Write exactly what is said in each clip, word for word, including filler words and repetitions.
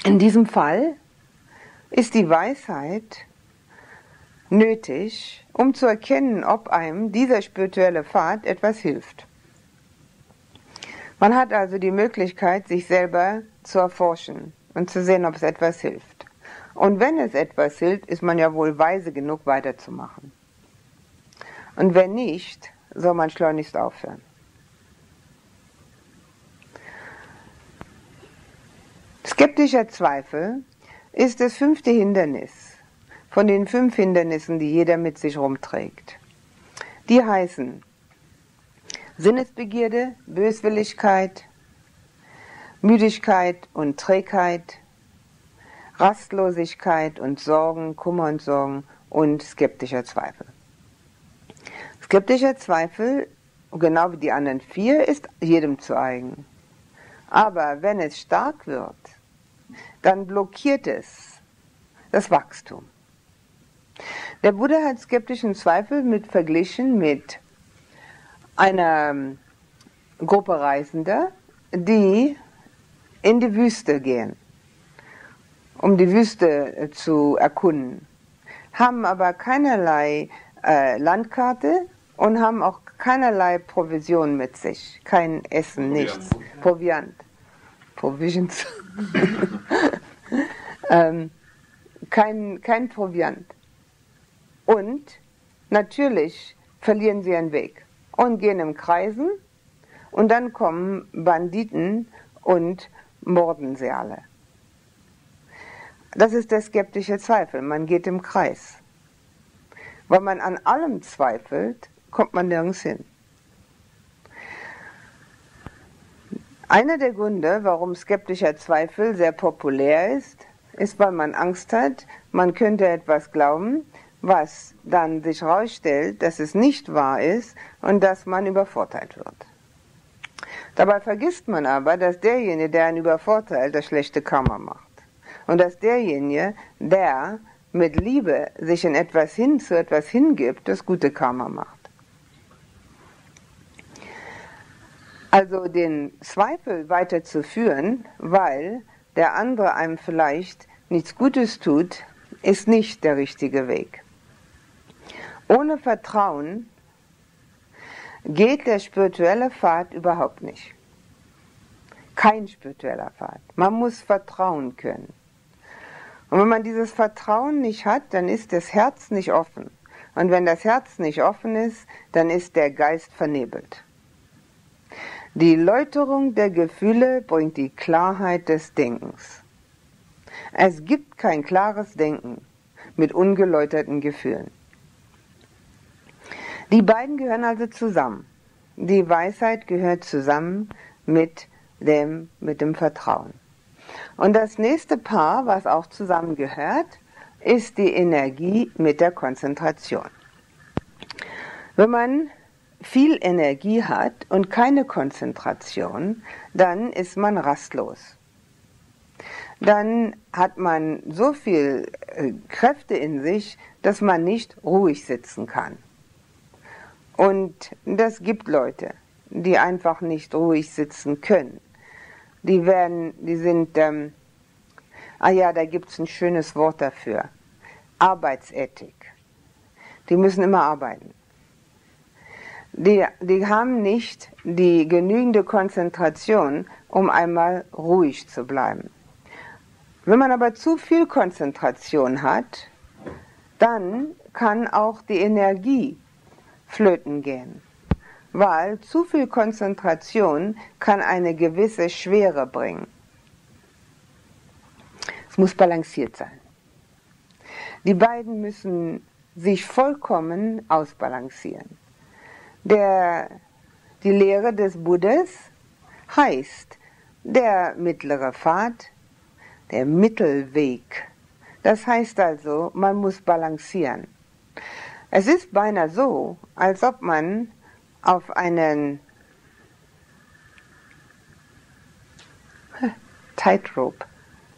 In diesem Fall ist die Weisheit nötig, um zu erkennen, ob einem dieser spirituelle Pfad etwas hilft. Man hat also die Möglichkeit, sich selber zu erforschen und zu sehen, ob es etwas hilft. Und wenn es etwas hilft, ist man ja wohl weise genug, weiterzumachen. Und wenn nicht, soll man schleunigst aufhören. Skeptischer Zweifel ist das fünfte Hindernis von den fünf Hindernissen, die jeder mit sich rumträgt. Die heißen Sinnesbegierde, Böswilligkeit, Müdigkeit und Trägheit, Rastlosigkeit und Sorgen, Kummer und Sorgen und skeptischer Zweifel. Skeptischer Zweifel, genau wie die anderen vier, ist jedem zu eigen. Aber wenn es stark wird, dann blockiert es das Wachstum. Der Buddha hat skeptischen Zweifel mit verglichen mit einer Gruppe Reisender, die in die Wüste gehen, um die Wüste zu erkunden, haben aber keinerlei äh, Landkarte und haben auch keinerlei Provision mit sich, kein Essen, nichts, Proviant, Provisions, ähm, kein, kein Proviant. Und natürlich verlieren sie ihren Weg und gehen im Kreisen und dann kommen Banditen und morden sie alle. Das ist der skeptische Zweifel, man geht im Kreis. Weil man an allem zweifelt, kommt man nirgends hin. Einer der Gründe, warum skeptischer Zweifel sehr populär ist, ist, weil man Angst hat, man könnte etwas glauben, was dann sich herausstellt, dass es nicht wahr ist und dass man übervorteilt wird. Dabei vergisst man aber, dass derjenige, der einen übervorteilt, das schlechte Karma macht. Und dass derjenige, der mit Liebe sich in etwas hin, zu etwas hingibt, das gute Karma macht. Also den Zweifel weiterzuführen, weil der andere einem vielleicht nichts Gutes tut, ist nicht der richtige Weg. Ohne Vertrauen geht der spirituelle Pfad überhaupt nicht. Kein spiritueller Pfad. Man muss vertrauen können. Und wenn man dieses Vertrauen nicht hat, dann ist das Herz nicht offen. Und wenn das Herz nicht offen ist, dann ist der Geist vernebelt. Die Läuterung der Gefühle bringt die Klarheit des Denkens. Es gibt kein klares Denken mit ungeläuterten Gefühlen. Die beiden gehören also zusammen. Die Weisheit gehört zusammen mit dem, mit dem Vertrauen. Und das nächste Paar, was auch zusammengehört, ist die Energie mit der Konzentration. Wenn man viel Energie hat und keine Konzentration, dann ist man rastlos. Dann hat man so viel Kräfte in sich, dass man nicht ruhig sitzen kann. Und das gibt Leute, die einfach nicht ruhig sitzen können. Die werden, die sind, ähm, ah ja, da gibt es ein schönes Wort dafür, Arbeitsethik. Die müssen immer arbeiten. Die, die haben nicht die genügende Konzentration, um einmal ruhig zu bleiben. Wenn man aber zu viel Konzentration hat, dann kann auch die Energie flöten gehen. Weil zu viel Konzentration kann eine gewisse Schwere bringen. Es muss balanciert sein. Die beiden müssen sich vollkommen ausbalancieren. Der, die Lehre des Buddhas heißt der mittlere Pfad, der Mittelweg. Das heißt also, man muss balancieren. Es ist beinahe so, als ob man auf einen Tightrope,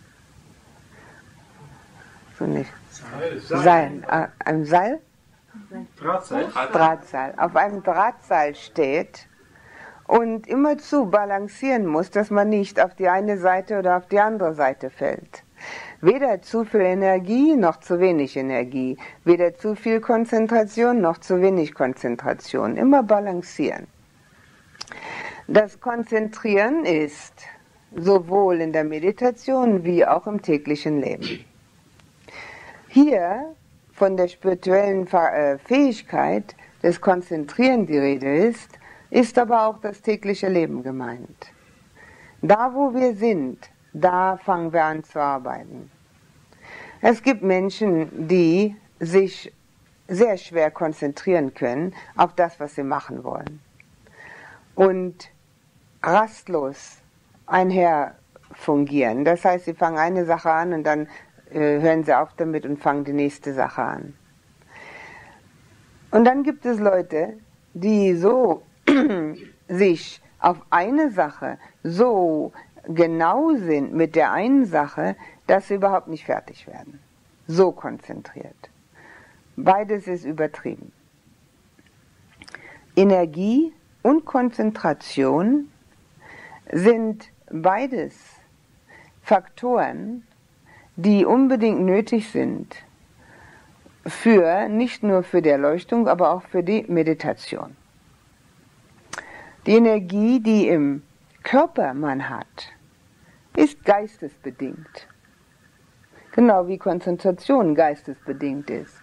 so nicht, Seil, Seil, Seil äh, ein Seil? Drahtseil. Drahtseil, auf einem Drahtseil steht und immerzu balancieren muss, dass man nicht auf die eine Seite oder auf die andere Seite fällt. Weder zu viel Energie noch zu wenig Energie, weder zu viel Konzentration noch zu wenig Konzentration, immer balancieren. Das Konzentrieren ist sowohl in der Meditation wie auch im täglichen Leben. Hier von der spirituellen Fähigkeit des Konzentrieren die Rede ist, ist aber auch das tägliche Leben gemeint. Da, wo wir sind, da fangen wir an zu arbeiten. Es gibt Menschen, die sich sehr schwer konzentrieren können auf das, was sie machen wollen. Und rastlos einher fungieren. Das heißt, sie fangen eine Sache an und dann äh, hören sie auf damit und fangen die nächste Sache an. Und dann gibt es Leute, die so sich auf eine Sache so genau sind mit der einen Sache, dass sie überhaupt nicht fertig werden. So konzentriert. Beides ist übertrieben. Energie und Konzentration sind beides Faktoren, die unbedingt nötig sind für, nicht nur für die Erleuchtung, aber auch für die Meditation. Die Energie, die im Körper man hat, ist geistesbedingt. Genau wie Konzentration geistesbedingt ist.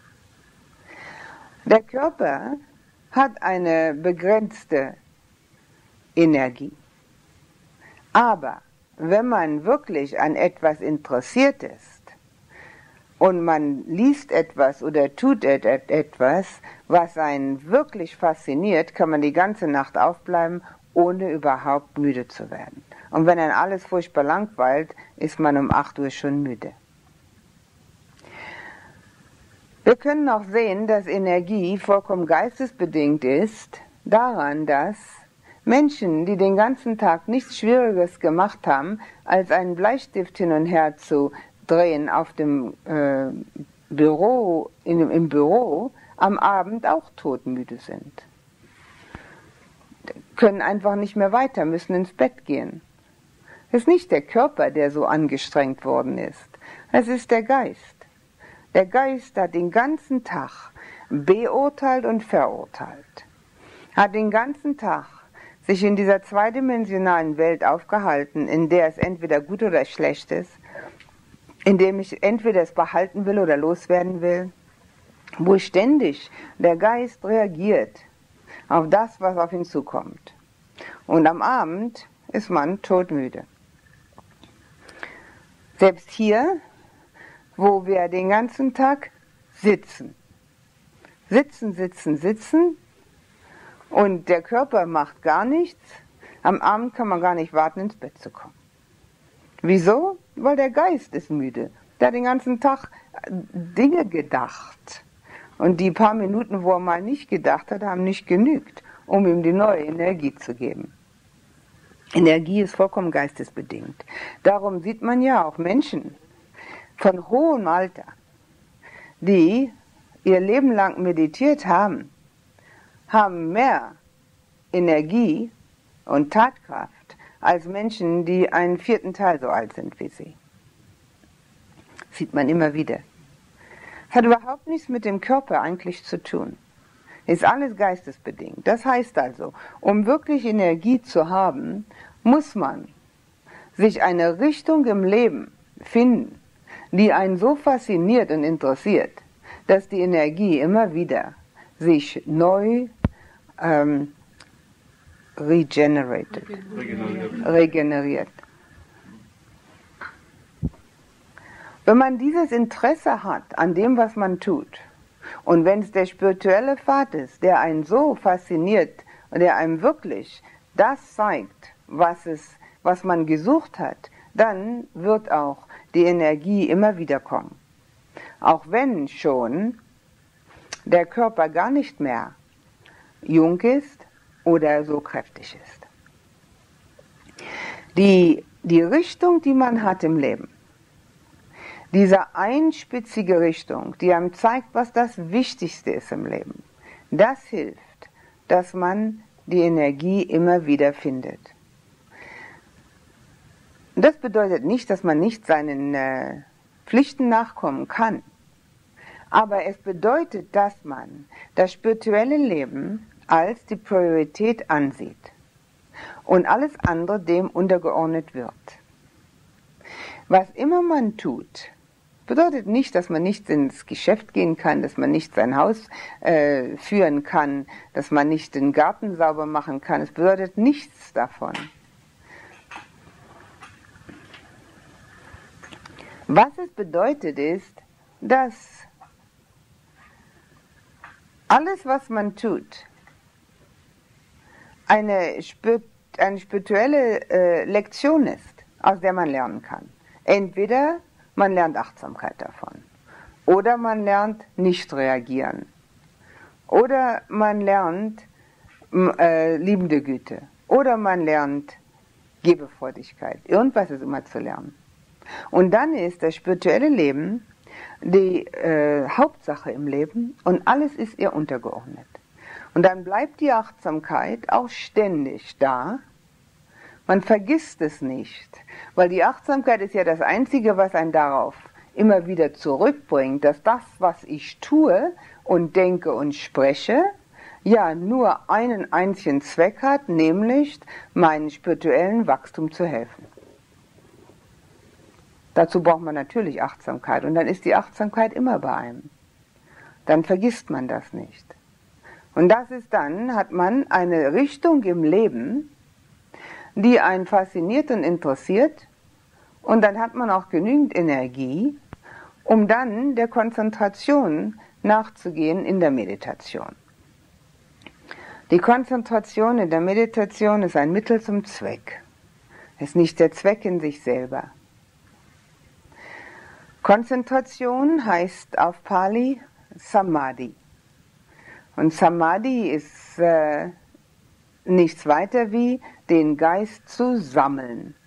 Der Körper hat eine begrenzte Energie. Aber wenn man wirklich an etwas interessiert ist und man liest etwas oder tut etwas, was einen wirklich fasziniert, kann man die ganze Nacht aufbleiben, ohne überhaupt müde zu werden. Und wenn einen alles furchtbar langweilt, ist man um acht Uhr schon müde. Wir können auch sehen, dass Energie vollkommen geistesbedingt ist, daran, dass Menschen, die den ganzen Tag nichts Schwieriges gemacht haben, als einen Bleistift hin und her zu drehen auf dem äh, Büro, in, im Büro, am Abend auch todmüde sind. Können einfach nicht mehr weiter, müssen ins Bett gehen. Es ist nicht der Körper, der so angestrengt worden ist. Es ist der Geist. Der Geist hat den ganzen Tag beurteilt und verurteilt. Hat den ganzen Tag sich in dieser zweidimensionalen Welt aufgehalten, in der es entweder gut oder schlecht ist, in dem ich entweder es behalten will oder loswerden will, wo ständig der Geist reagiert auf das, was auf ihn zukommt. Und am Abend ist man todmüde. Selbst hier, wo wir den ganzen Tag sitzen. Sitzen, sitzen, sitzen und der Körper macht gar nichts. Am Abend kann man gar nicht warten, ins Bett zu kommen. Wieso? Weil der Geist ist müde. Der hat den ganzen Tag Dinge gedacht. Und die paar Minuten, wo er mal nicht gedacht hat, haben nicht genügt, um ihm die neue Energie zu geben. Energie ist vollkommen geistesbedingt. Darum sieht man ja auch Menschen von hohem Alter, die ihr Leben lang meditiert haben, haben mehr Energie und Tatkraft als Menschen, die einen vierten Teil so alt sind wie sie. Sieht man immer wieder. Es hat überhaupt nichts mit dem Körper eigentlich zu tun. Ist alles geistesbedingt. Das heißt also, um wirklich Energie zu haben, muss man sich eine Richtung im Leben finden, die einen so fasziniert und interessiert, dass die Energie immer wieder sich neu ähm, regenerated, regeneriert. regeneriert. Wenn man dieses Interesse hat an dem, was man tut, und wenn es der spirituelle Pfad ist, der einen so fasziniert und der einem wirklich das zeigt, was, es, was man gesucht hat, dann wird auch die Energie immer wieder kommen. Auch wenn schon der Körper gar nicht mehr jung ist oder so kräftig ist. Die, die Richtung, die man hat im Leben, diese einspitzige Richtung, die einem zeigt, was das Wichtigste ist im Leben, das hilft, dass man die Energie immer wieder findet. Das bedeutet nicht, dass man nicht seinen äh, Pflichten nachkommen kann. Aber es bedeutet, dass man das spirituelle Leben als die Priorität ansieht und alles andere dem untergeordnet wird. Was immer man tut, bedeutet nicht, dass man nicht ins Geschäft gehen kann, dass man nicht sein Haus äh, führen kann, dass man nicht den Garten sauber machen kann. Es bedeutet nichts davon. Was es bedeutet ist, dass alles, was man tut, eine, eine spirituelle äh, Lektion ist, aus der man lernen kann. Entweder man lernt Achtsamkeit davon, oder man lernt nicht reagieren, oder man lernt äh, liebende Güte, oder man lernt Gebefreudigkeit. Irgendwas ist immer zu lernen. Und dann ist das spirituelle Leben die äh, Hauptsache im Leben und alles ist ihr untergeordnet. Und dann bleibt die Achtsamkeit auch ständig da. Man vergisst es nicht, weil die Achtsamkeit ist ja das Einzige, was einen darauf immer wieder zurückbringt, dass das, was ich tue und denke und spreche, ja nur einen einzigen Zweck hat, nämlich meinem spirituellen Wachstum zu helfen. Dazu braucht man natürlich Achtsamkeit und dann ist die Achtsamkeit immer bei einem. Dann vergisst man das nicht. Und das ist dann, hat man eine Richtung im Leben, die einen fasziniert und interessiert und dann hat man auch genügend Energie, um dann der Konzentration nachzugehen in der Meditation. Die Konzentration in der Meditation ist ein Mittel zum Zweck. Es ist nicht der Zweck in sich selber. Konzentration heißt auf Pali Samadhi. Und Samadhi ist äh, nichts weiter wie den Geist zu sammeln.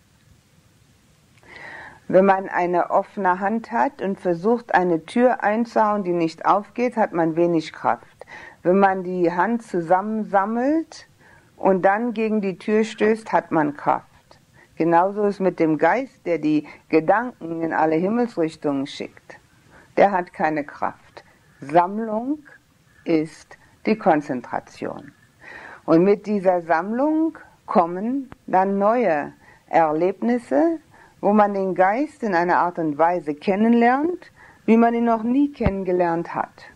Wenn man eine offene Hand hat und versucht, eine Tür einzuhauen, die nicht aufgeht, hat man wenig Kraft. Wenn man die Hand zusammensammelt und dann gegen die Tür stößt, hat man Kraft. Genauso ist es mit dem Geist, der die Gedanken in alle Himmelsrichtungen schickt. Der hat keine Kraft. Sammlung ist die Konzentration. Und mit dieser Sammlung kommen dann neue Erlebnisse, wo man den Geist in einer Art und Weise kennenlernt, wie man ihn noch nie kennengelernt hat.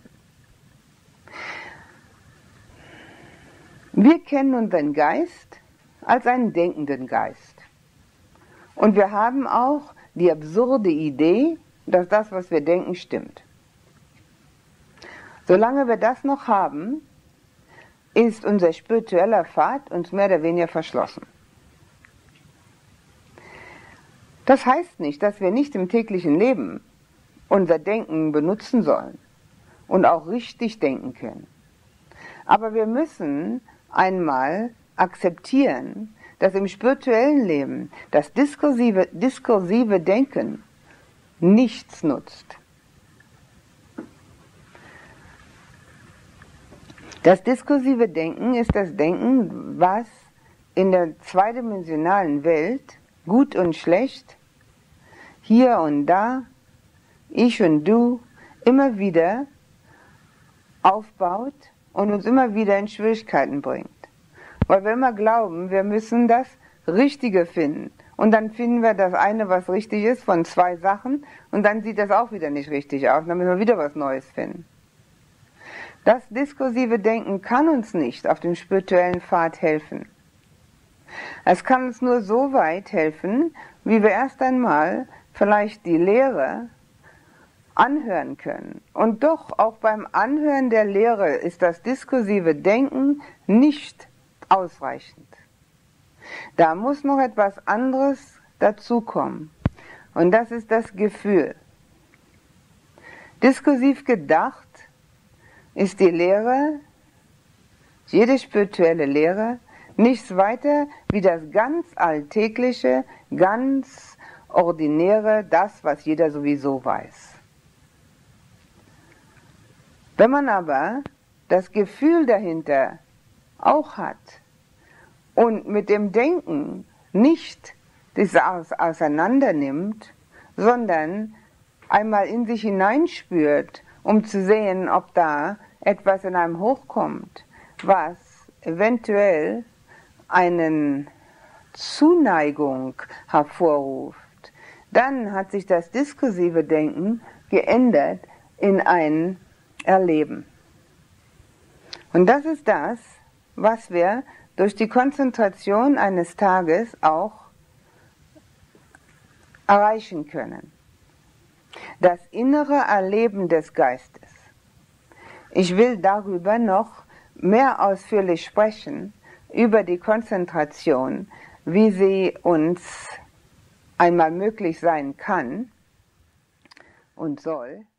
Wir kennen unseren Geist als einen denkenden Geist. Und wir haben auch die absurde Idee, dass das, was wir denken, stimmt. Solange wir das noch haben, ist unser spiritueller Pfad uns mehr oder weniger verschlossen. Das heißt nicht, dass wir nicht im täglichen Leben unser Denken benutzen sollen und auch richtig denken können. Aber wir müssen einmal akzeptieren, dass im spirituellen Leben das diskursive, diskursive Denken nichts nutzt. Das diskursive Denken ist das Denken, was in der zweidimensionalen Welt gut und schlecht, hier und da, ich und du, immer wieder aufbaut und uns immer wieder in Schwierigkeiten bringt. Weil wir immer glauben, wir müssen das Richtige finden. Und dann finden wir das eine, was richtig ist, von zwei Sachen. Und dann sieht das auch wieder nicht richtig aus. Dann müssen wir wieder was Neues finden. Das diskursive Denken kann uns nicht auf dem spirituellen Pfad helfen. Es kann uns nur so weit helfen, wie wir erst einmal vielleicht die Lehre anhören können. Und doch auch beim Anhören der Lehre ist das diskursive Denken nicht ausreichend. Da muss noch etwas anderes dazukommen. Und das ist das Gefühl. Diskursiv gedacht ist die Lehre, jede spirituelle Lehre, nichts weiter wie das ganz Alltägliche, ganz Ordinäre, das, was jeder sowieso weiß. Wenn man aber das Gefühl dahinter auch hat und mit dem Denken nicht das auseinander nimmt, sondern einmal in sich hineinspürt, um zu sehen, ob da etwas in einem hochkommt, was eventuell eine Zuneigung hervorruft, dann hat sich das diskursive Denken geändert in ein Erleben. Und das ist das, was wir durch die Konzentration eines Tages auch erreichen können. Das innere Erleben des Geistes. Ich will darüber noch mehr ausführlich sprechen, über die Konzentration, wie sie uns einmal möglich sein kann und soll.